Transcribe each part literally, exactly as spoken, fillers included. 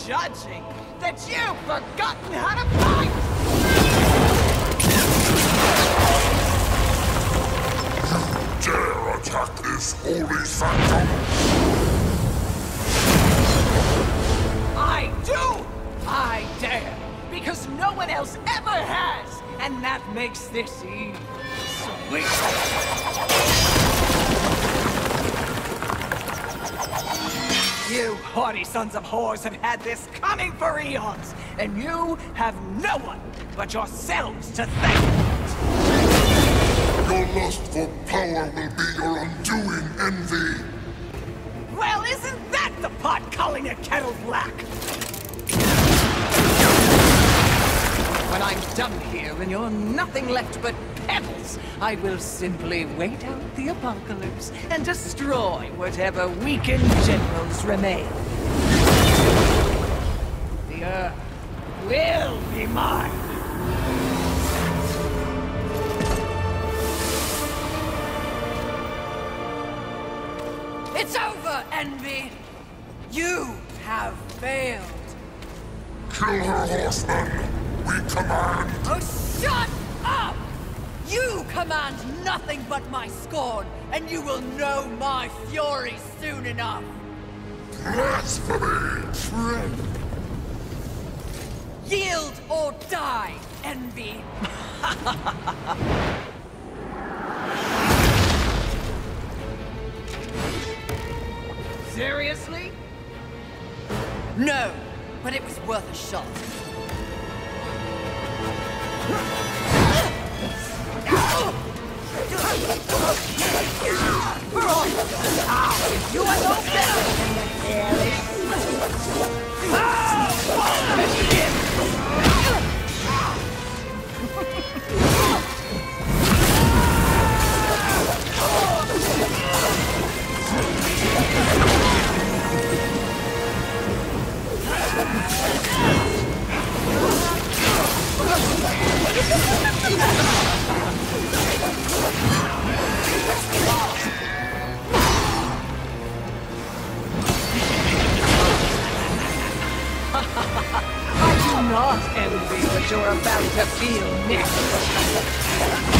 judging that you've forgotten how to fight! You dare attack this holy phantom? I do! I dare! Because no one else ever has! And that makes this easy. Sweet! You haughty sons of whores have had this coming for eons, and you have no one but yourselves to thank. Your lust for power will be your undoing, Envy. Well, isn't that the pot calling a kettle black? When I'm done here and you're nothing left but pebbles, I will simply wait out the apocalypse and destroy whatever weakened generals remain. The Earth will be mine! It's over, Envy! You have failed! Kill her, horseman! We command! Oh, shut up! You command nothing but my scorn, and you will know my fury soon enough! Blasphemy! True! Yield or die, Envy! Seriously? No, but it was worth a shot. You are no better than the I do not envy what you're about to feel next.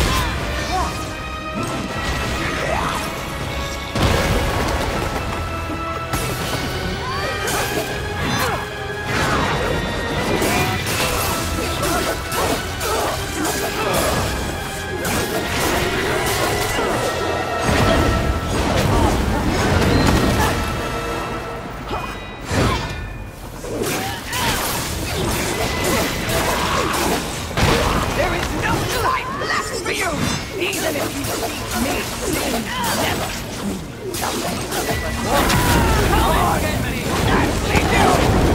There is no life left for you, even if you defeat me. Sin never. Come on, Envy. Nicely do.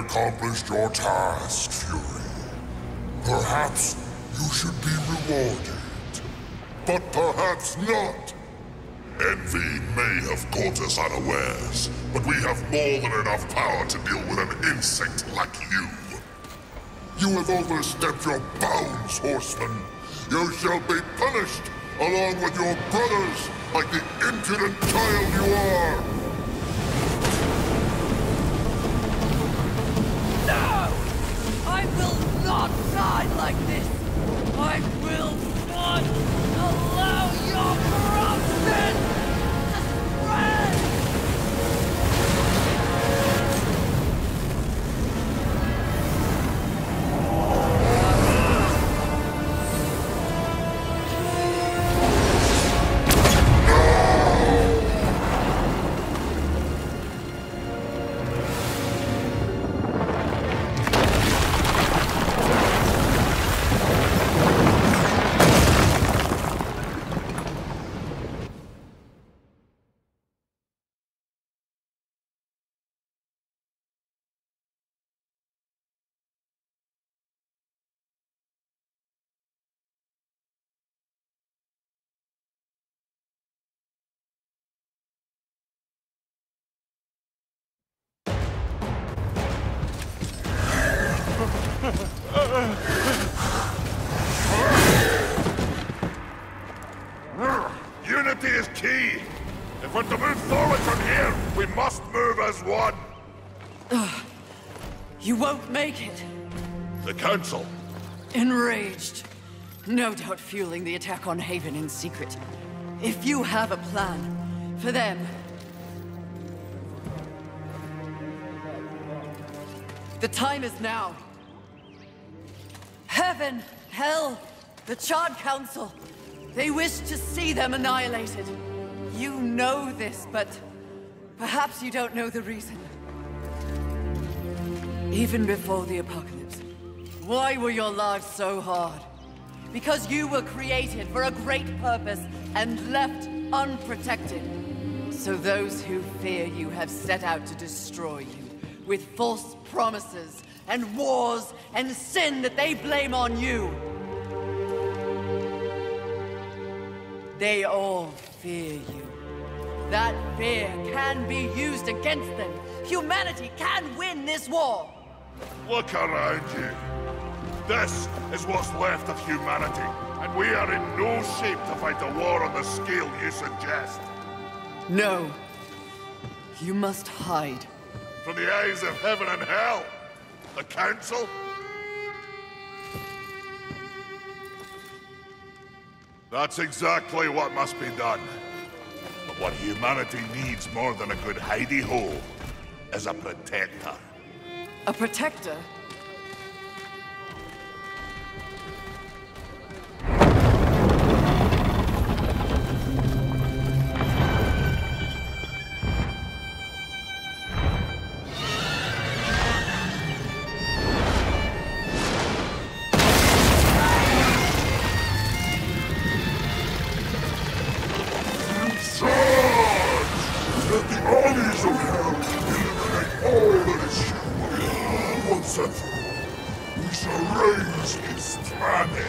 accomplished your task, Fury. Perhaps you should be rewarded. But perhaps not. Envy may have caught us unawares, but we have more than enough power to deal with an insect like you. You have overstepped your bounds, Horseman. You shall be punished, along with your brothers, like the impudent child you are! No! I will not die like this! I will not allow your corruption to spread! Unity is key! If we're to move forward from here, we must move as one! You won't make it. The Council. Enraged. No doubt fueling the attack on Haven in secret. If you have a plan for them... The time is now. Heaven, hell, the Charred Council. They wish to see them annihilated. You know this, but perhaps you don't know the reason. Even before the apocalypse, why were your lives so hard? Because you were created for a great purpose and left unprotected. So those who fear you have set out to destroy you with false promises and wars and sin that they blame on you. They all fear you. That fear can be used against them. Humanity can win this war. Look around you. This is what's left of humanity, and we are in no shape to fight a war on the scale you suggest. No. You must hide. From the eyes of heaven and hell? The Council? That's exactly what must be done. But what humanity needs more than a good hidey-hole is a protector. A protector? We shall raise this planet!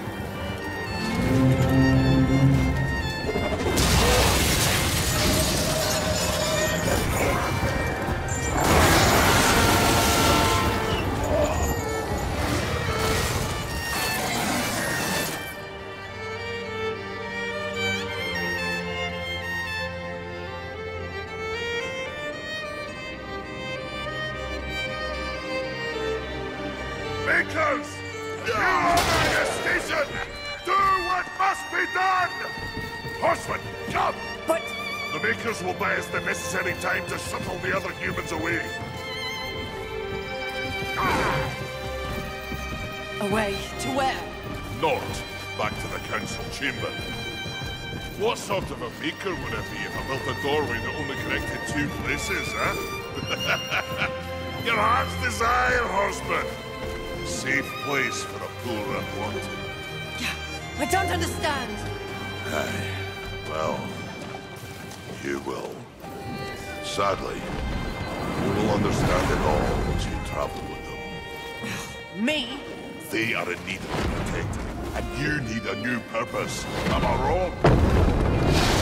Makers! You over your station! Do what must be done! Horseman, come! But... The Makers will buy us the necessary time to shuttle the other humans away. Away to where? Not back to the Council chamber. What sort of a Maker would it be if I built a doorway that only connected two places, huh? Your heart's desire, Horseman! Safe place for a poor unwanted. I don't understand. Aye. Well, you will. Sadly, you will understand it all once you turn. travel with them. Me? They are in need of being protected, and you need a new purpose. Am I wrong?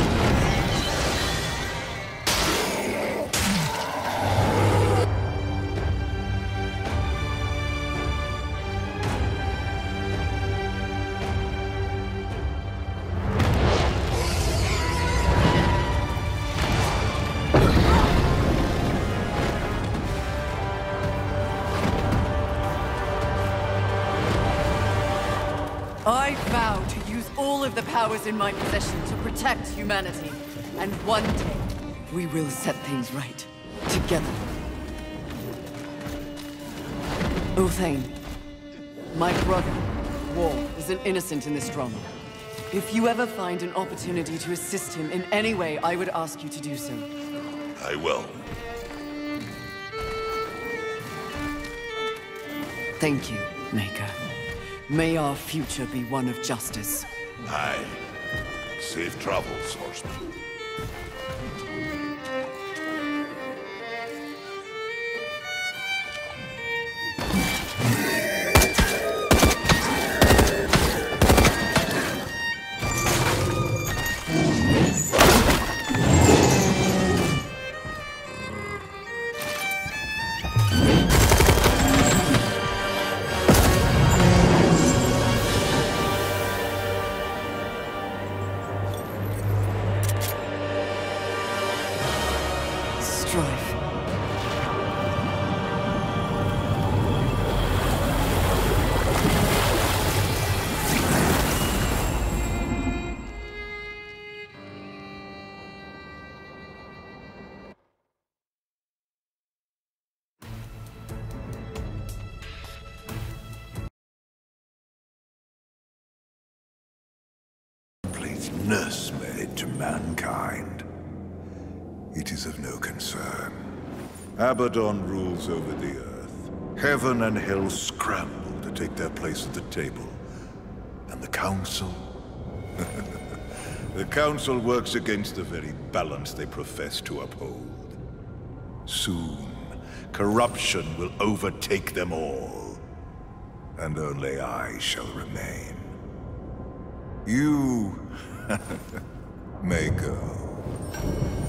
I vow to use all of the powers in my possession to protect humanity. And one day, we will set things right. Together. Uthane, my brother, War, is an innocent in this drama. If you ever find an opportunity to assist him in any way, I would ask you to do so. I will. Thank you, Maker. May our future be one of justice. Aye. Safe travels, horseman. Strife. Complete nursemaid to mankind. It is of no concern. Abaddon rules over the earth. Heaven and hell scramble to take their place at the table. And the Council? The Council works against the very balance they profess to uphold. Soon, corruption will overtake them all. And only I shall remain. You may go.